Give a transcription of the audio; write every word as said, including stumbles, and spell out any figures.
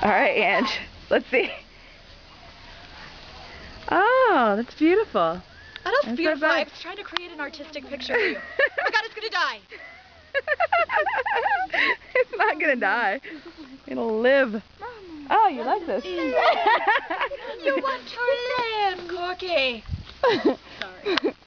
All right, Ange. Let's see. Oh, that's beautiful. Oh, that's, That's beautiful. not I bad. was trying to create an artistic picture for you. Oh my God, it's gonna die. It's not gonna die. It'll live. Oh, you like this? You want to live, Corky. Sorry.